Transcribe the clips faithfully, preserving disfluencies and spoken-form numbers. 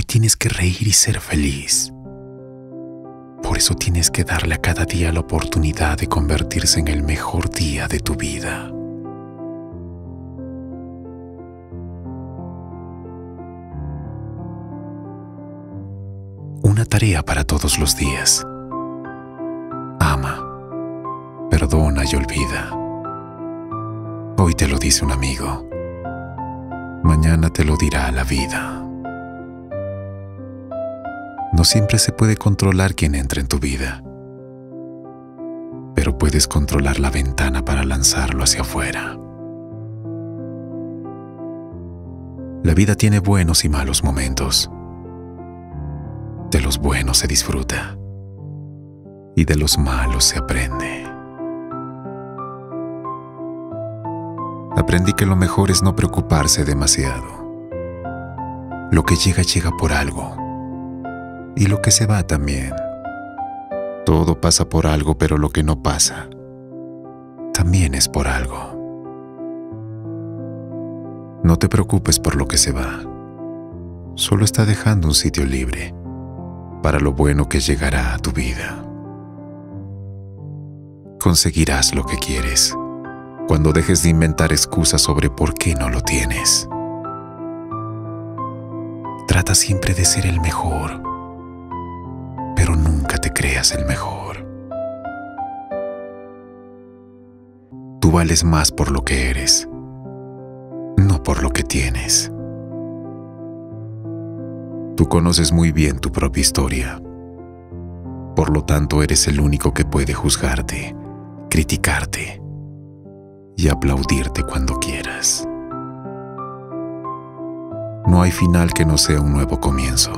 tienes que reír y ser feliz. Por eso tienes que darle a cada día la oportunidad de convertirse en el mejor día de tu vida. Una tarea para todos los días. Ama, perdona y olvida. Hoy te lo dice un amigo. Mañana te lo dirá la vida. No siempre se puede controlar quién entra en tu vida, pero puedes controlar la ventana para lanzarlo hacia afuera. La vida tiene buenos y malos momentos. De los buenos se disfruta y de los malos se aprende. Aprendí que lo mejor es no preocuparse demasiado. Lo que llega, llega por algo. Y lo que se va también. Todo pasa por algo, pero lo que no pasa también es por algo. No te preocupes por lo que se va. Solo está dejando un sitio libre para lo bueno que llegará a tu vida. Conseguirás lo que quieres cuando dejes de inventar excusas sobre por qué no lo tienes. Trata siempre de ser el mejor, pero nunca te creas el mejor. Tú vales más por lo que eres, no por lo que tienes. Tú conoces muy bien tu propia historia. Por lo tanto, eres el único que puede juzgarte, criticarte y aplaudirte cuando quieras. No hay final que no sea un nuevo comienzo.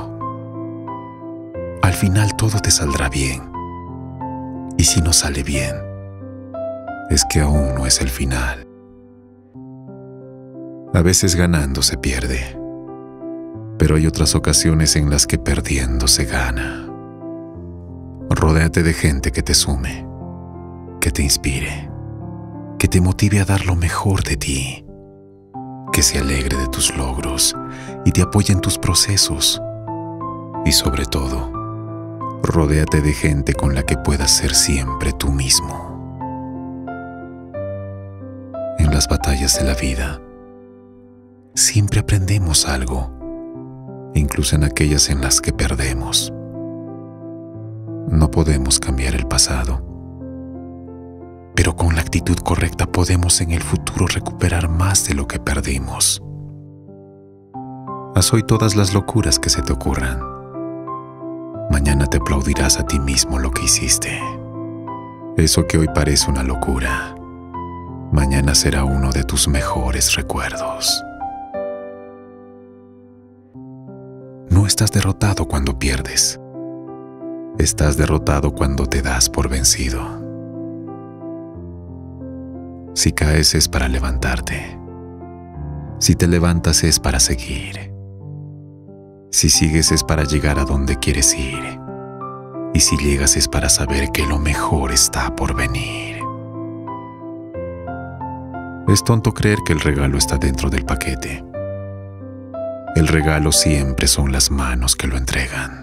Al final todo te saldrá bien. Y si no sale bien, es que aún no es el final. A veces ganando se pierde, pero hay otras ocasiones en las que perdiendo se gana. Rodéate de gente que te sume, que te inspire, que te motive a dar lo mejor de ti, que se alegre de tus logros y te apoye en tus procesos. Y sobre todo, rodéate de gente con la que puedas ser siempre tú mismo. En las batallas de la vida, siempre aprendemos algo, incluso en aquellas en las que perdemos. No podemos cambiar el pasado, pero con la actitud correcta podemos en el futuro recuperar más de lo que perdimos. Haz hoy todas las locuras que se te ocurran. Mañana te aplaudirás a ti mismo lo que hiciste. Eso que hoy parece una locura, mañana será uno de tus mejores recuerdos. No estás derrotado cuando pierdes. Estás derrotado cuando te das por vencido. Si caes es para levantarte. Si te levantas es para seguir. Si sigues es para llegar a donde quieres ir. Y si llegas es para saber que lo mejor está por venir. Es tonto creer que el regalo está dentro del paquete. El regalo siempre son las manos que lo entregan.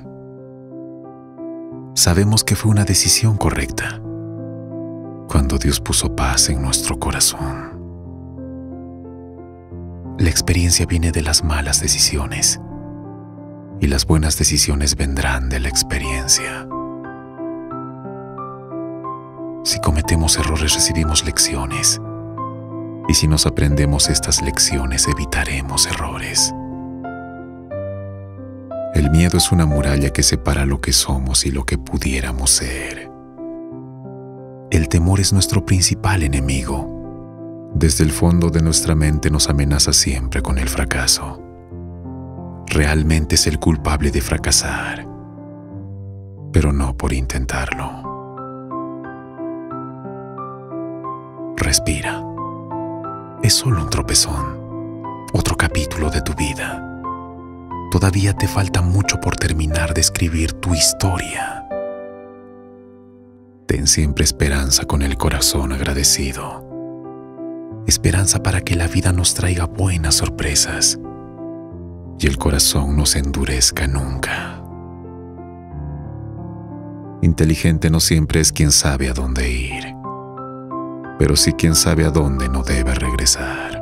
Sabemos que fue una decisión correcta cuando Dios puso paz en nuestro corazón. La experiencia viene de las malas decisiones y las buenas decisiones vendrán de la experiencia. Si cometemos errores, recibimos lecciones, y si nos aprendemos estas lecciones, evitaremos errores. El miedo es una muralla que separa lo que somos y lo que pudiéramos ser. El temor es nuestro principal enemigo. Desde el fondo de nuestra mente nos amenaza siempre con el fracaso. Realmente es el culpable de fracasar, pero no por intentarlo. Respira. Es solo un tropezón, otro capítulo de tu vida. Todavía te falta mucho por terminar de escribir tu historia. Ten siempre esperanza con el corazón agradecido. Esperanza para que la vida nos traiga buenas sorpresas. y el corazón no se endurezca nunca. Inteligente no siempre es quien sabe a dónde ir, pero sí quien sabe a dónde no debe regresar.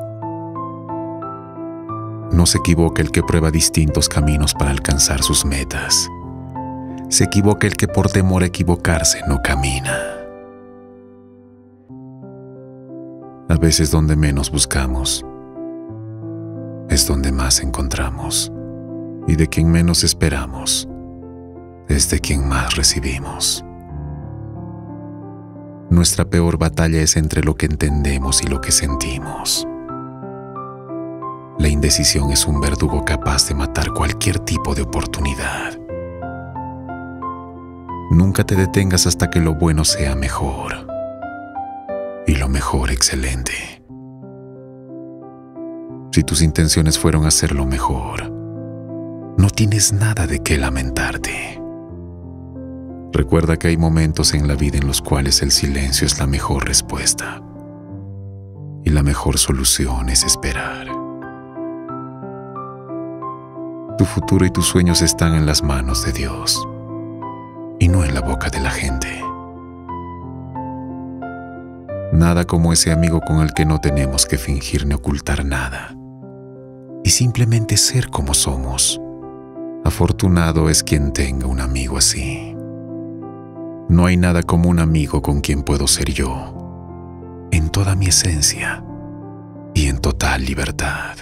No se equivoca el que prueba distintos caminos para alcanzar sus metas. Se equivoca el que por temor a equivocarse no camina. A veces donde menos buscamos es donde más encontramos, y de quien menos esperamos es de quien más recibimos. Nuestra peor batalla es entre lo que entendemos y lo que sentimos. La indecisión es un verdugo capaz de matar cualquier tipo de oportunidad. Nunca te detengas hasta que lo bueno sea mejor y lo mejor excelente. Si tus intenciones fueron hacerlo mejor, no tienes nada de qué lamentarte. Recuerda que hay momentos en la vida en los cuales el silencio es la mejor respuesta y la mejor solución es esperar. Tu futuro y tus sueños están en las manos de Dios y no en la boca de la gente. Nada como ese amigo con el que no tenemos que fingir ni ocultar nada y simplemente ser como somos. Afortunado es quien tenga un amigo así. No hay nada como un amigo con quien puedo ser yo, en toda mi esencia y en total libertad.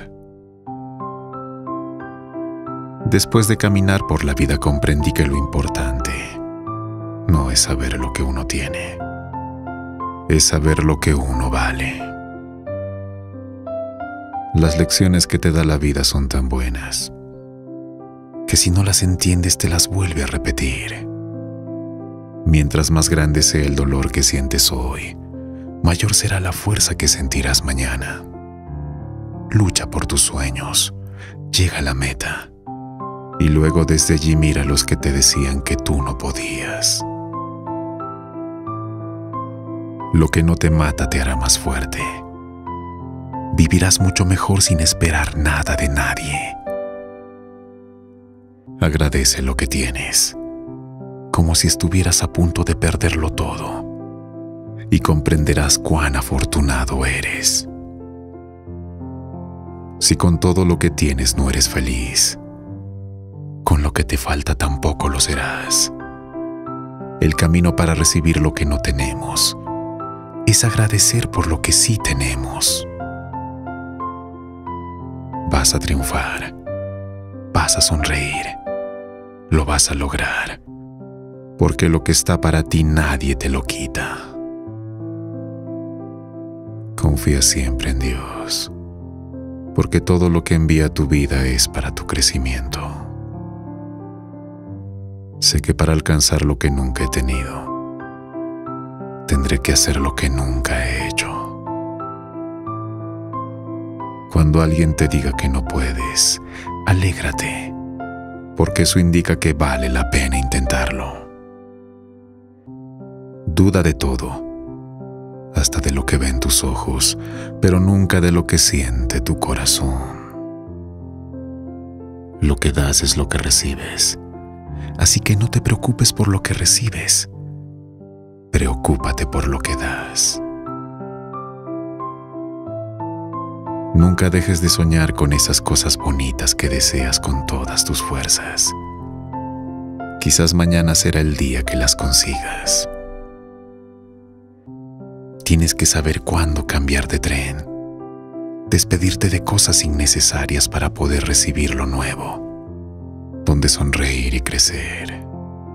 Después de caminar por la vida comprendí que lo importante no es saber lo que uno tiene, es saber lo que uno vale. Las lecciones que te da la vida son tan buenas que si no las entiendes te las vuelve a repetir. Mientras más grande sea el dolor que sientes hoy, mayor será la fuerza que sentirás mañana. Lucha por tus sueños, llega a la meta, y luego desde allí mira a los que te decían que tú no podías. Lo que no te mata te hará más fuerte. Vivirás mucho mejor sin esperar nada de nadie. Agradece lo que tienes, como si estuvieras a punto de perderlo todo, y comprenderás cuán afortunado eres. Si con todo lo que tienes no eres feliz, con lo que te falta tampoco lo serás. El camino para recibir lo que no tenemos es agradecer por lo que sí tenemos. Vas a triunfar, vas a sonreír, lo vas a lograr, porque lo que está para ti nadie te lo quita. Confía siempre en Dios, porque todo lo que envía a tu vida es para tu crecimiento. Sé que para alcanzar lo que nunca he tenido, tendré que hacer lo que nunca he hecho. Cuando alguien te diga que no puedes, alégrate, porque eso indica que vale la pena intentarlo. Duda de todo, hasta de lo que ven tus ojos, pero nunca de lo que siente tu corazón. Lo que das es lo que recibes, así que no te preocupes por lo que recibes, preocúpate por lo que das. Nunca dejes de soñar con esas cosas bonitas que deseas con todas tus fuerzas. Quizás mañana será el día que las consigas. Tienes que saber cuándo cambiar de tren, despedirte de cosas innecesarias para poder recibir lo nuevo, donde sonreír y crecer.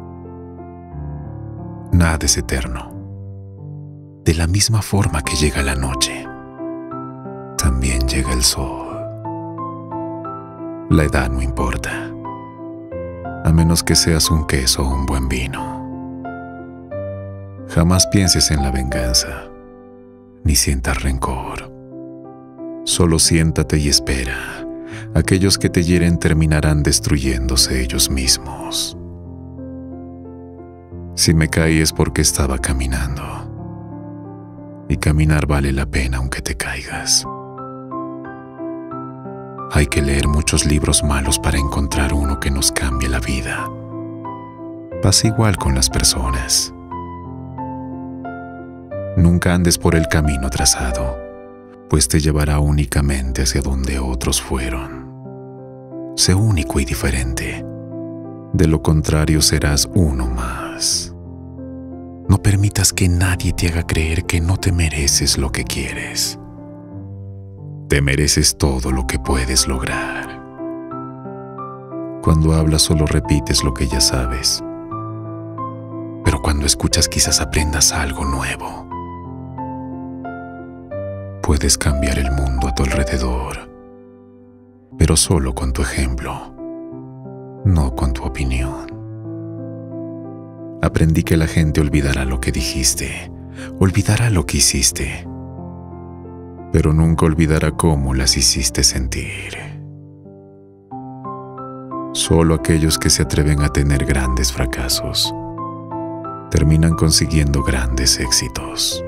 Nada es eterno. De la misma forma que llega la noche, también llega el sol. La edad no importa, a menos que seas un queso o un buen vino. Jamás pienses en la venganza, ni sientas rencor. Solo siéntate y espera. Aquellos que te hieren terminarán destruyéndose ellos mismos. Si me caí es porque estaba caminando, y caminar vale la pena aunque te caigas. Hay que leer muchos libros malos para encontrar uno que nos cambie la vida. Pasa igual con las personas. Nunca andes por el camino trazado, pues te llevará únicamente hacia donde otros fueron. Sé único y diferente. De lo contrario serás uno más. No permitas que nadie te haga creer que no te mereces lo que quieres. Te mereces todo lo que puedes lograr. Cuando hablas solo repites lo que ya sabes. Pero cuando escuchas quizás aprendas algo nuevo. Puedes cambiar el mundo a tu alrededor, pero solo con tu ejemplo, no con tu opinión. Aprendí que la gente olvidará lo que dijiste, olvidará lo que hiciste, pero nunca olvidará cómo las hiciste sentir. Solo aquellos que se atreven a tener grandes fracasos terminan consiguiendo grandes éxitos.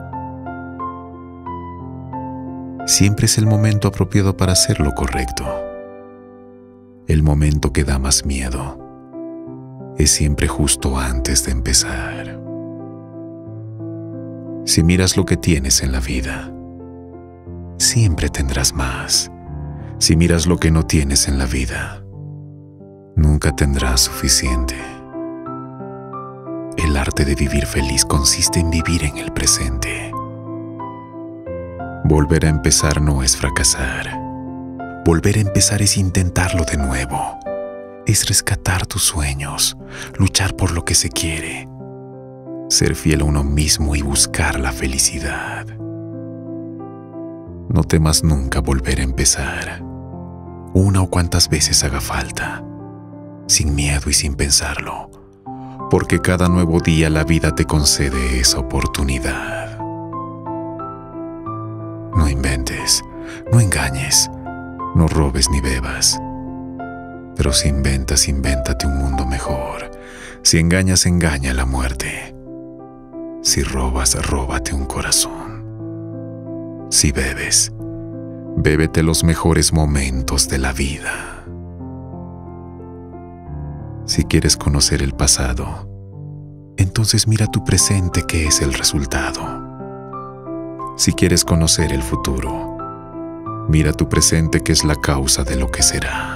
Siempre es el momento apropiado para hacer lo correcto. El momento que da más miedo es siempre justo antes de empezar. Si miras lo que tienes en la vida, siempre tendrás más. Si miras lo que no tienes en la vida, nunca tendrás suficiente. El arte de vivir feliz consiste en vivir en el presente. Volver a empezar no es fracasar. Volver a empezar es intentarlo de nuevo. Es rescatar tus sueños, luchar por lo que se quiere, ser fiel a uno mismo y buscar la felicidad. No temas nunca volver a empezar, una o cuantas veces haga falta, sin miedo y sin pensarlo, porque cada nuevo día la vida te concede esa oportunidad. No inventes, no engañes, no robes ni bebas. Pero si inventas, invéntate un mundo mejor. Si engañas, engaña a la muerte. Si robas, róbate un corazón. Si bebes, bébete los mejores momentos de la vida. Si quieres conocer el pasado, entonces mira tu presente, que es el resultado. Si quieres conocer el futuro, mira tu presente, que es la causa de lo que será.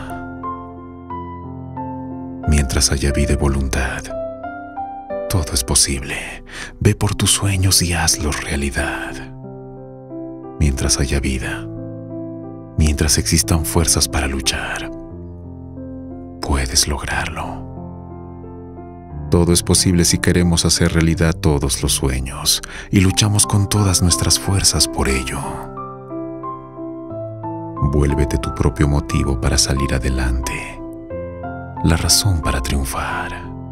Mientras haya vida y voluntad, todo es posible. Ve por tus sueños y hazlos realidad. Mientras haya vida, mientras existan fuerzas para luchar, puedes lograrlo. Todo es posible si queremos hacer realidad todos los sueños y luchamos con todas nuestras fuerzas por ello. Vuélvete tu propio motivo para salir adelante, la razón para triunfar.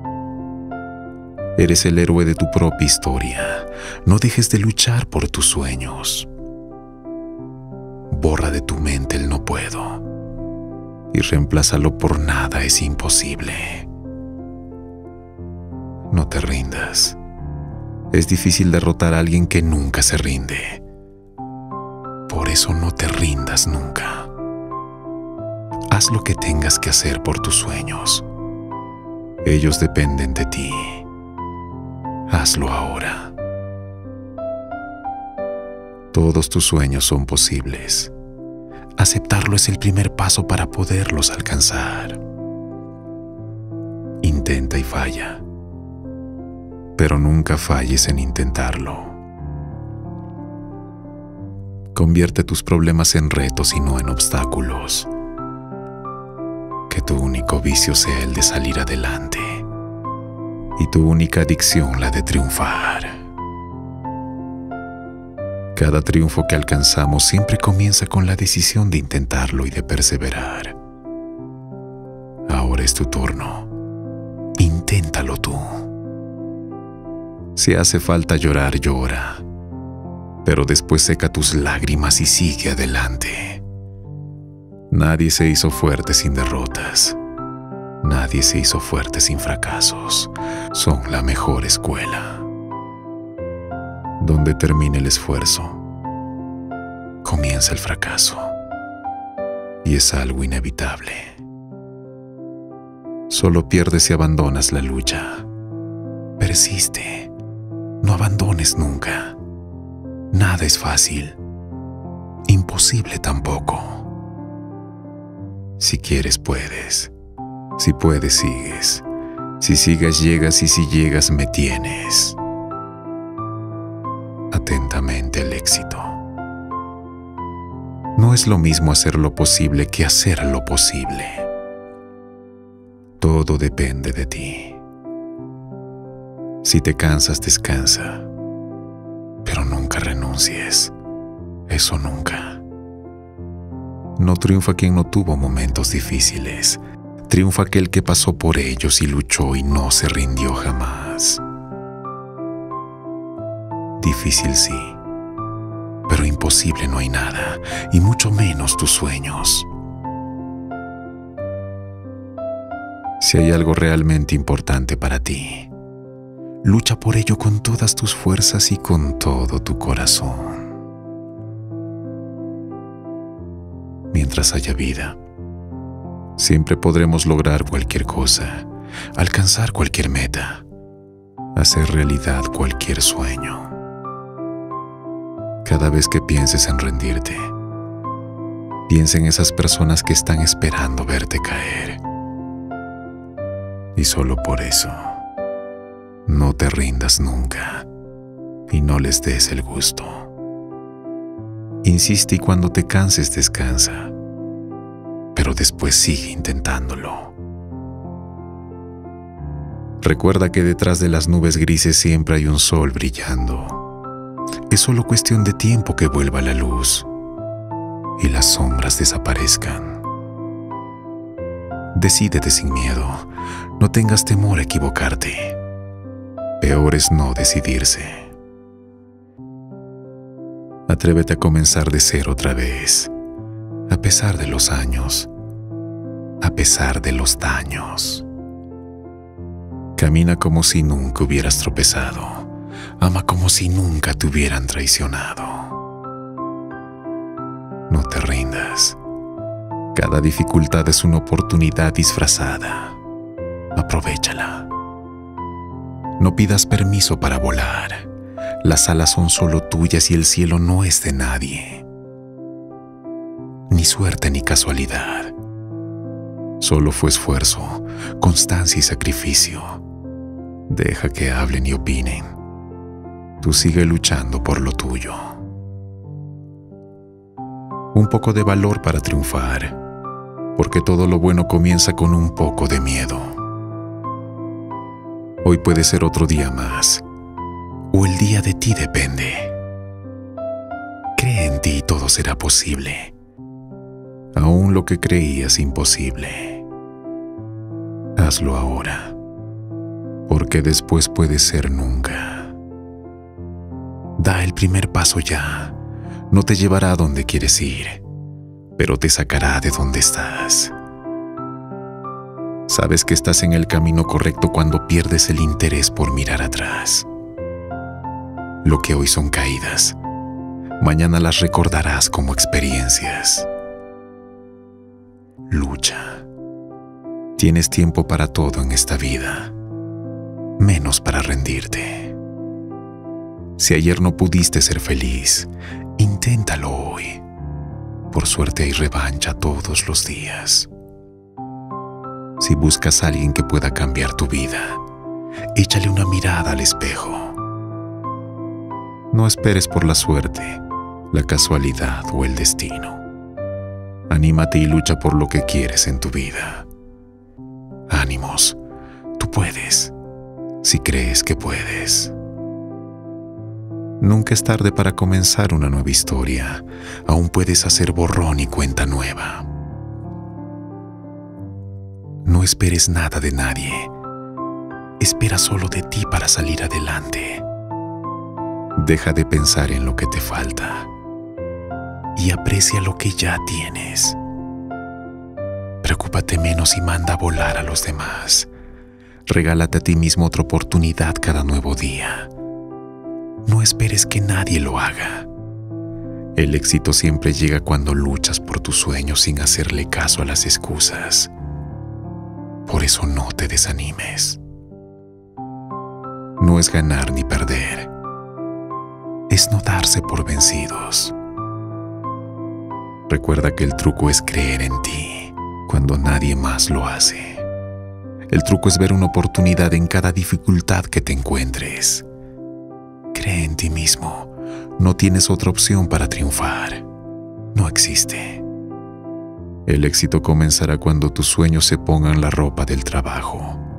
Eres el héroe de tu propia historia. No dejes de luchar por tus sueños. Borra de tu mente el no puedo y reemplázalo por nada es imposible. No te rindas. Es difícil derrotar a alguien que nunca se rinde. Por eso no te rindas nunca. Haz lo que tengas que hacer por tus sueños. Ellos dependen de ti. Hazlo ahora. Todos tus sueños son posibles. Aceptarlo es el primer paso para poderlos alcanzar. Intenta y falla, pero nunca falles en intentarlo. Convierte tus problemas en retos y no en obstáculos. Que tu único vicio sea el de salir adelante y tu única adicción la de triunfar. Cada triunfo que alcanzamos siempre comienza con la decisión de intentarlo y de perseverar. Ahora es tu turno. Inténtalo tú. Si hace falta llorar, llora, pero después seca tus lágrimas y sigue adelante. Nadie se hizo fuerte sin derrotas. Nadie se hizo fuerte sin fracasos. Son la mejor escuela. Donde termine el esfuerzo, comienza el fracaso. y es algo inevitable. Solo pierdes y abandonas la lucha. Persiste, no abandones nunca. Nada es fácil, imposible tampoco. Si quieres, puedes. Si puedes, sigues. Si sigues, llegas, y si llegas, me tienes. Atentamente, el éxito. No es lo mismo hacer lo posible que hacer lo posible. Todo depende de ti. Si te cansas, descansa. Pero nunca renuncies. Eso nunca. No triunfa quien no tuvo momentos difíciles. Triunfa aquel que pasó por ellos y luchó y no se rindió jamás. Difícil sí, pero imposible no hay nada, y mucho menos tus sueños. Si hay algo realmente importante para ti, lucha por ello con todas tus fuerzas y con todo tu corazón. Mientras haya vida, siempre podremos lograr cualquier cosa, alcanzar cualquier meta, hacer realidad cualquier sueño. Cada vez que pienses en rendirte, piensa en esas personas que están esperando verte caer. Y solo por eso, no te rindas nunca y no les des el gusto. Insiste y cuando te canses descansa, pero después sigue intentándolo. Recuerda que detrás de las nubes grises siempre hay un sol brillando. Es solo cuestión de tiempo que vuelva la luz y las sombras desaparezcan. Decídete sin miedo, no tengas temor a equivocarte. Peor es no decidirse. Atrévete a comenzar de cero otra vez, a pesar de los años, a pesar de los daños. Camina como si nunca hubieras tropezado. Ama como si nunca te hubieran traicionado. No te rindas. Cada dificultad es una oportunidad disfrazada. Aprovéchala. No pidas permiso para volar. Las alas son solo tuyas y el cielo no es de nadie. Ni suerte ni casualidad. Solo fue esfuerzo, constancia y sacrificio. Deja que hablen y opinen. Tú sigue luchando por lo tuyo. Un poco de valor para triunfar, porque todo lo bueno comienza con un poco de miedo. Hoy puede ser otro día más, o el día de ti depende. Cree en ti y todo será posible, aún lo que creías imposible. Hazlo ahora, porque después puede ser nunca. Da el primer paso ya. No te llevará a donde quieres ir, pero te sacará de donde estás. Sabes que estás en el camino correcto cuando pierdes el interés por mirar atrás. Lo que hoy son caídas, mañana las recordarás como experiencias. Lucha. Tienes tiempo para todo en esta vida, menos para rendirte. Si ayer no pudiste ser feliz, inténtalo hoy. Por suerte hay revancha todos los días. Si buscas a alguien que pueda cambiar tu vida, échale una mirada al espejo. No esperes por la suerte, la casualidad o el destino. Anímate y lucha por lo que quieres en tu vida. Ánimos, tú puedes, si crees que puedes. Nunca es tarde para comenzar una nueva historia. Aún puedes hacer borrón y cuenta nueva. No esperes nada de nadie. Espera solo de ti para salir adelante. Deja de pensar en lo que te falta y aprecia lo que ya tienes. Preocúpate menos y manda a volar a los demás. Regálate a ti mismo otra oportunidad cada nuevo día. No esperes que nadie lo haga. El éxito siempre llega cuando luchas por tus sueños sin hacerle caso a las excusas. Por eso no te desanimes. No es ganar ni perder. Es no darse por vencidos. Recuerda que el truco es creer en ti cuando nadie más lo hace. El truco es ver una oportunidad en cada dificultad que te encuentres. Cree en ti mismo. No tienes otra opción para triunfar. No existe. El éxito comenzará cuando tus sueños se pongan la ropa del trabajo.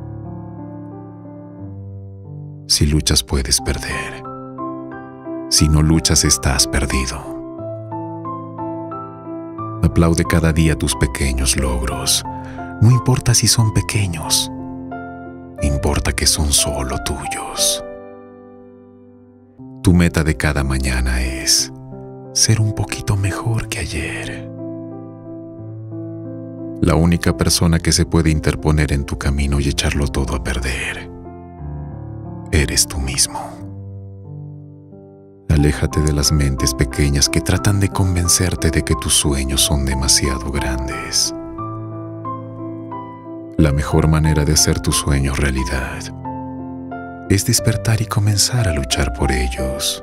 Si luchas puedes perder. Si no luchas estás perdido. Aplaude cada día tus pequeños logros. No importa si son pequeños. Importa que son solo tuyos. Tu meta de cada mañana es ser un poquito mejor que ayer. La única persona que se puede interponer en tu camino y echarlo todo a perder eres tú mismo. Aléjate de las mentes pequeñas que tratan de convencerte de que tus sueños son demasiado grandes. La mejor manera de hacer tus sueños realidad es despertar y comenzar a luchar por ellos.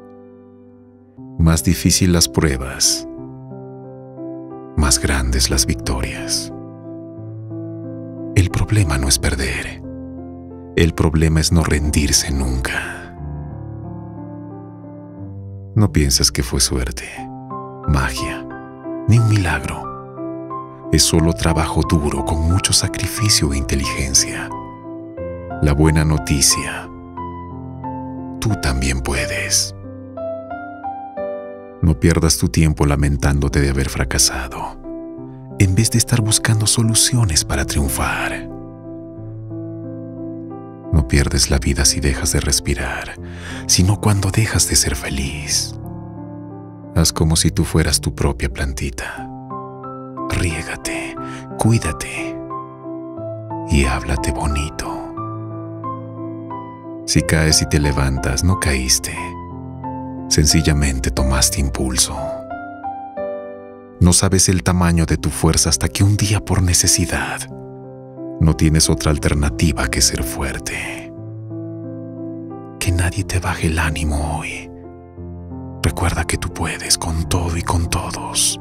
Más difícil las pruebas, más grandes las victorias. El problema no es perder. El problema es no rendirse nunca. No pienses que fue suerte, magia, ni un milagro. Es solo trabajo duro con mucho sacrificio e inteligencia. La buena noticia: tú también puedes. No pierdas tu tiempo lamentándote de haber fracasado, en vez de estar buscando soluciones para triunfar. No pierdes la vida si dejas de respirar, sino cuando dejas de ser feliz. Haz como si tú fueras tu propia plantita. Riégate, cuídate y háblate bonito. Si caes y te levantas, no caíste. Sencillamente tomaste impulso. No sabes el tamaño de tu fuerza hasta que un día, por necesidad, no tienes otra alternativa que ser fuerte. Que nadie te baje el ánimo hoy. Recuerda que tú puedes con todo y con todos.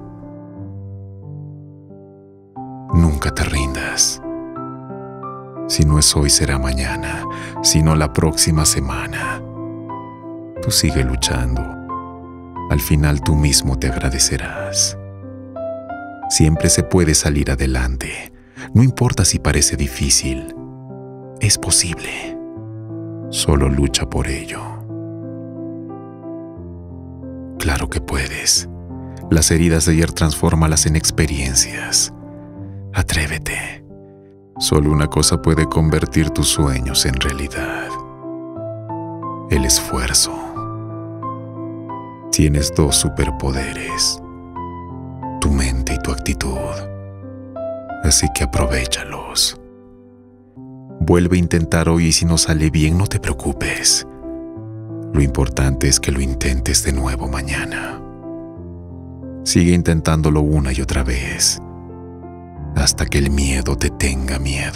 Nunca te rindas. Si no es hoy, será mañana, si no la próxima semana. Tú sigue luchando. Al final tú mismo te agradecerás. Siempre se puede salir adelante. No importa si parece difícil. Es posible. Solo lucha por ello. Claro que puedes. Las heridas de ayer transfórmalas en experiencias. Atrévete. Solo una cosa puede convertir tus sueños en realidad: el esfuerzo. Tienes dos superpoderes: tu mente y tu actitud. Así que aprovéchalos. Vuelve a intentar hoy y si no sale bien, no te preocupes. Lo importante es que lo intentes de nuevo mañana. Sigue intentándolo una y otra vez, hasta que el miedo te tenga miedo.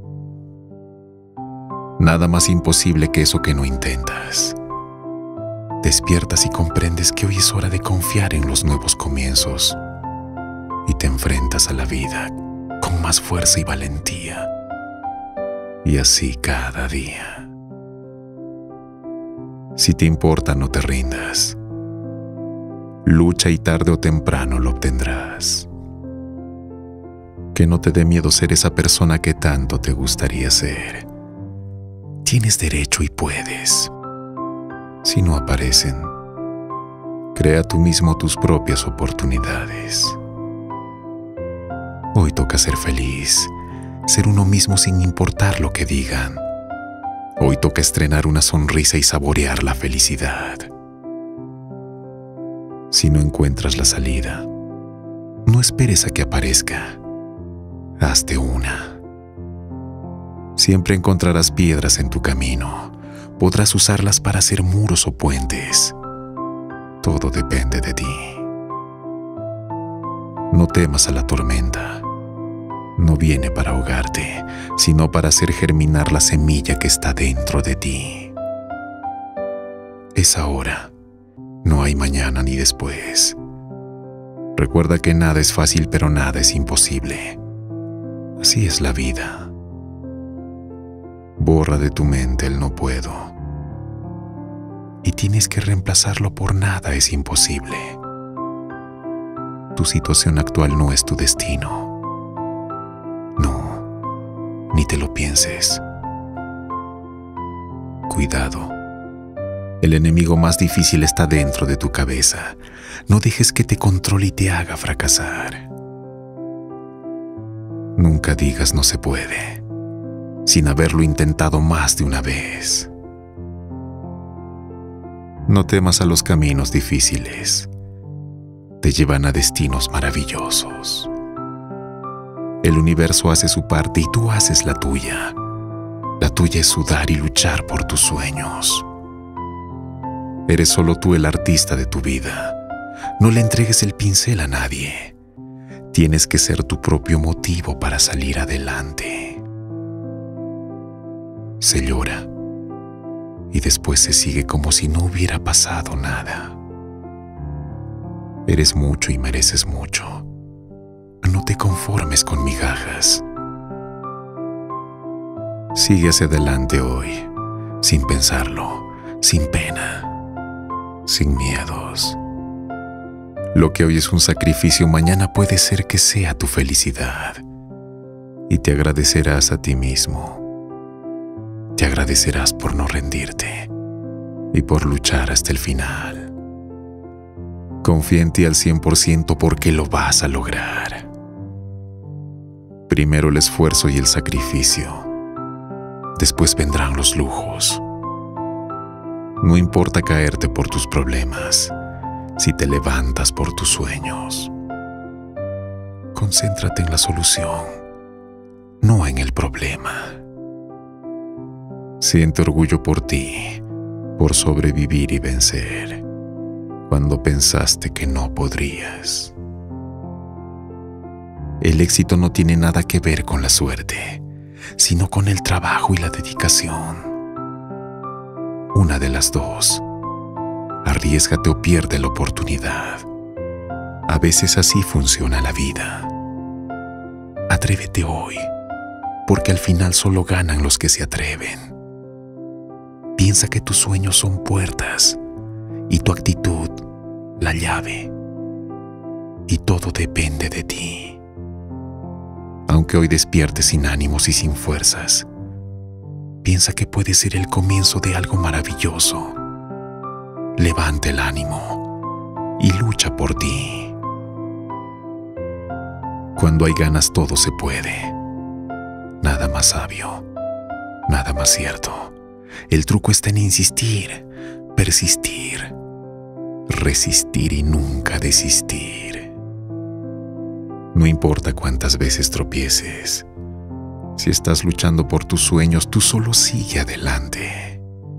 Nada más imposible que eso que no intentas. Despiertas y comprendes que hoy es hora de confiar en los nuevos comienzos y te enfrentas a la vida con más fuerza y valentía. Y así cada día. Si te importa, no te rindas. Lucha y tarde o temprano lo obtendrás. Que no te dé miedo ser esa persona que tanto te gustaría ser. Tienes derecho y puedes. Si no aparecen, crea tú mismo tus propias oportunidades. Hoy toca ser feliz, ser uno mismo sin importar lo que digan. Hoy toca estrenar una sonrisa y saborear la felicidad. Si no encuentras la salida, no esperes a que aparezca. Hazte una. Siempre encontrarás piedras en tu camino. Podrás usarlas para hacer muros o puentes. Todo depende de ti. No temas a la tormenta. No viene para ahogarte, sino para hacer germinar la semilla que está dentro de ti. Es ahora. No hay mañana ni después. Recuerda que nada es fácil, pero nada es imposible. Así es la vida. Borra de tu mente el no puedo. Y tienes que reemplazarlo por nada es imposible. Tu situación actual no es tu destino. No, ni te lo pienses. Cuidado. El enemigo más difícil está dentro de tu cabeza. No dejes que te controle y te haga fracasar. Nunca digas no se puede, sin haberlo intentado más de una vez. No temas a los caminos difíciles. Te llevan a destinos maravillosos. El universo hace su parte y tú haces la tuya. La tuya es sudar y luchar por tus sueños. Eres solo tú el artista de tu vida. No le entregues el pincel a nadie. Tienes que ser tu propio motivo para salir adelante. Se llora y después se sigue como si no hubiera pasado nada. Eres mucho y mereces mucho. No te conformes con migajas. Sigue hacia adelante hoy, sin pensarlo, sin pena, sin miedos. Lo que hoy es un sacrificio, mañana puede ser que sea tu felicidad. Y te agradecerás a ti mismo. Te agradecerás por no rendirte y por luchar hasta el final. Confía en ti al cien por ciento porque lo vas a lograr. Primero el esfuerzo y el sacrificio. Después vendrán los lujos. No importa caerte por tus problemas, si te levantas por tus sueños. Concéntrate en la solución, no en el problema. Siente orgullo por ti, por sobrevivir y vencer, cuando pensaste que no podrías. El éxito no tiene nada que ver con la suerte, sino con el trabajo y la dedicación. Una de las dos. Arriésgate o pierde la oportunidad. A veces así funciona la vida. Atrévete hoy, porque al final solo ganan los que se atreven. Piensa que tus sueños son puertas y tu actitud la llave. Y todo depende de ti. Aunque hoy despiertes sin ánimos y sin fuerzas, piensa que puede ser el comienzo de algo maravilloso. Levanta el ánimo y lucha por ti. Cuando hay ganas todo se puede. Nada más sabio, nada más cierto. El truco está en insistir, persistir, resistir y nunca desistir. No importa cuántas veces tropieces. Si estás luchando por tus sueños, tú solo sigue adelante.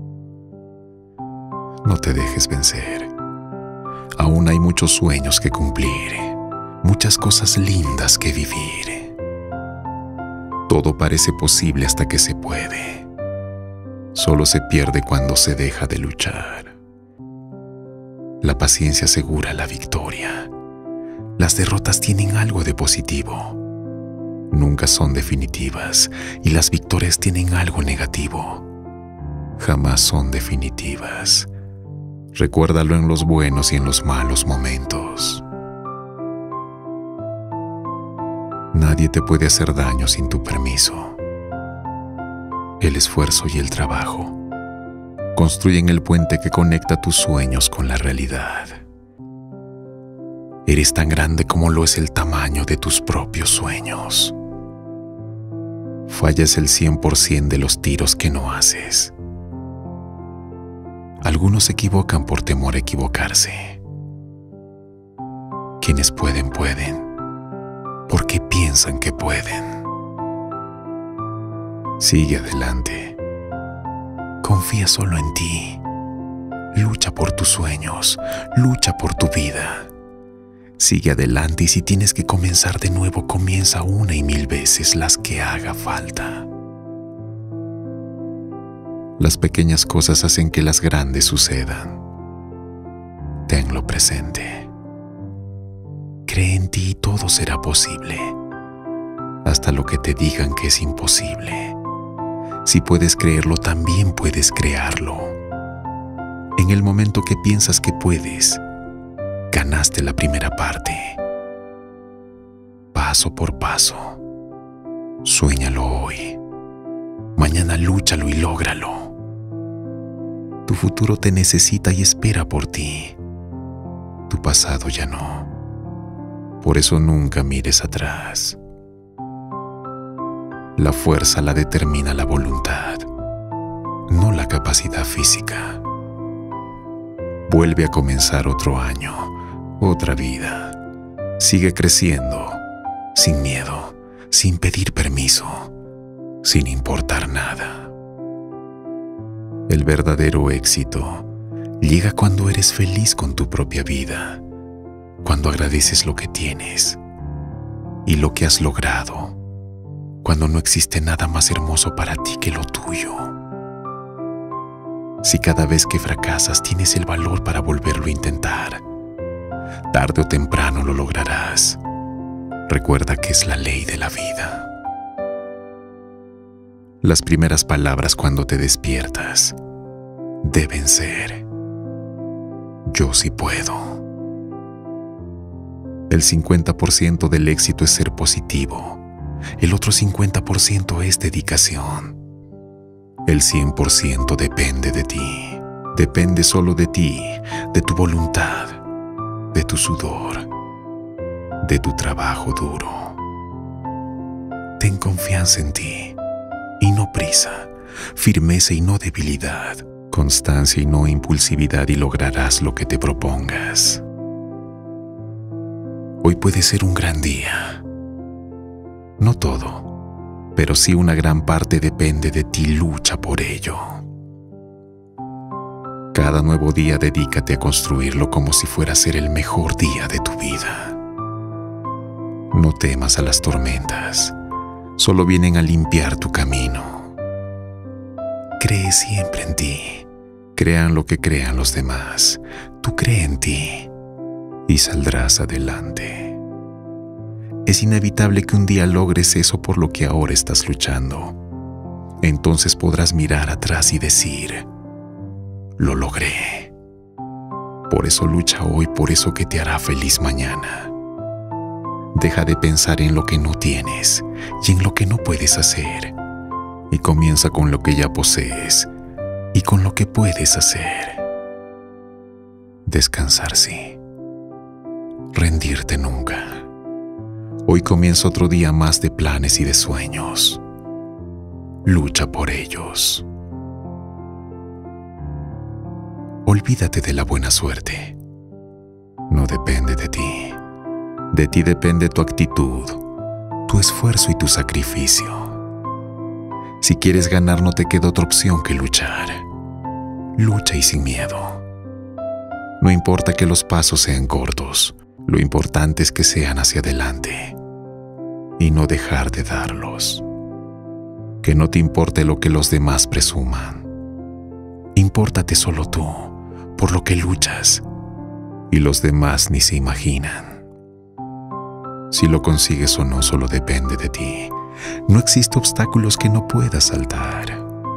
No te dejes vencer. Aún hay muchos sueños que cumplir, muchas cosas lindas que vivir. Todo parece posible hasta que se puede. Solo se pierde cuando se deja de luchar. La paciencia asegura la victoria. Las derrotas tienen algo de positivo. Nunca son definitivas y las victorias tienen algo negativo. Jamás son definitivas. Recuérdalo en los buenos y en los malos momentos. Nadie te puede hacer daño sin tu permiso. El esfuerzo y el trabajo construyen el puente que conecta tus sueños con la realidad. Eres tan grande como lo es el tamaño de tus propios sueños. Fallas el cien por ciento de los tiros que no haces. Algunos se equivocan por temor a equivocarse. Quienes pueden, pueden, porque piensan que pueden. Sigue adelante. Confía solo en ti. Lucha por tus sueños, lucha por tu vida. Sigue adelante y si tienes que comenzar de nuevo, comienza una y mil veces las que haga falta. Las pequeñas cosas hacen que las grandes sucedan. Tenlo presente. Cree en ti y todo será posible. Hasta lo que te digan que es imposible. Si puedes creerlo, también puedes crearlo. En el momento que piensas que puedes, ganaste la primera parte. Paso por paso. Suéñalo hoy. Mañana lúchalo y lógralo. Tu futuro te necesita y espera por ti. Tu pasado ya no. Por eso nunca mires atrás. La fuerza la determina la voluntad, no la capacidad física. Vuelve a comenzar otro año, otra vida. Sigue creciendo, sin miedo, sin pedir permiso, sin importar nada. El verdadero éxito llega cuando eres feliz con tu propia vida, cuando agradeces lo que tienes y lo que has logrado, cuando no existe nada más hermoso para ti que lo tuyo. Si cada vez que fracasas tienes el valor para volverlo a intentar, tarde o temprano lo lograrás. Recuerda que es la ley de la vida. Las primeras palabras cuando te despiertas deben ser: yo sí puedo. El cincuenta por ciento del éxito es ser positivo. El otro cincuenta por ciento es dedicación. El cien por ciento depende de ti. Depende solo de ti, de tu voluntad, de tu sudor, de tu trabajo duro. Ten confianza en ti y no prisa, firmeza y no debilidad, constancia y no impulsividad, y lograrás lo que te propongas. Hoy puede ser un gran día. No todo, pero sí una gran parte depende de ti. Lucha por ello. Cada nuevo día dedícate a construirlo como si fuera a ser el mejor día de tu vida. No temas a las tormentas, solo vienen a limpiar tu camino. Cree siempre en ti, crean lo que crean los demás. Tú cree en ti y saldrás adelante. Es inevitable que un día logres eso por lo que ahora estás luchando. Entonces podrás mirar atrás y decir: lo logré. Por eso lucha hoy, por eso que te hará feliz mañana. Deja de pensar en lo que no tienes y en lo que no puedes hacer, y comienza con lo que ya posees y con lo que puedes hacer. Descansar sí, rendirte nunca. Hoy comienza otro día más de planes y de sueños. Lucha por ellos. Olvídate de la buena suerte. No depende de ti. De ti depende tu actitud, tu esfuerzo y tu sacrificio. Si quieres ganar, no te queda otra opción que luchar. Lucha y sin miedo. No importa que los pasos sean cortos, lo importante es que sean hacia adelante y no dejar de darlos. Que no te importe lo que los demás presuman. Impórtate solo tú, por lo que luchas, y los demás ni se imaginan. Si lo consigues o no solo depende de ti. No existen obstáculos que no puedas saltar.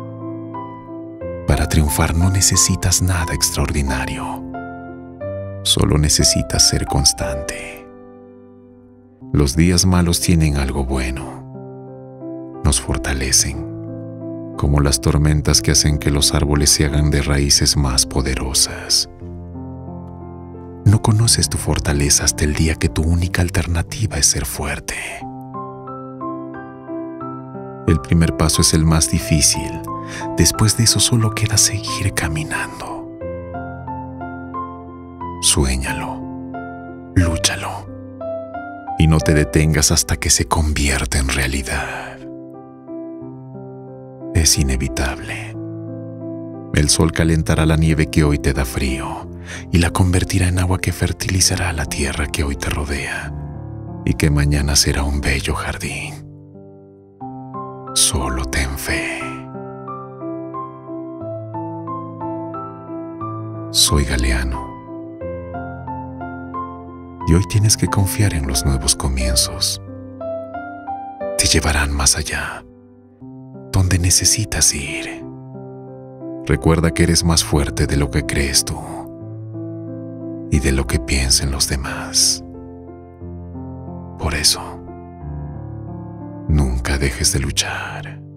Para triunfar no necesitas nada extraordinario. Solo necesitas ser constante. Los días malos tienen algo bueno. Nos fortalecen, como las tormentas que hacen que los árboles se hagan de raíces más poderosas. No conoces tu fortaleza hasta el día que tu única alternativa es ser fuerte. El primer paso es el más difícil. Después de eso solo queda seguir caminando. Suéñalo, lúchalo y no te detengas hasta que se convierta en realidad. Es inevitable. El sol calentará la nieve que hoy te da frío y la convertirá en agua que fertilizará la tierra que hoy te rodea y que mañana será un bello jardín. Solo ten fe. Soy Galeano. Y hoy tienes que confiar en los nuevos comienzos. Te llevarán más allá, donde necesitas ir. Recuerda que eres más fuerte de lo que crees tú y de lo que piensen los demás. Por eso, nunca dejes de luchar.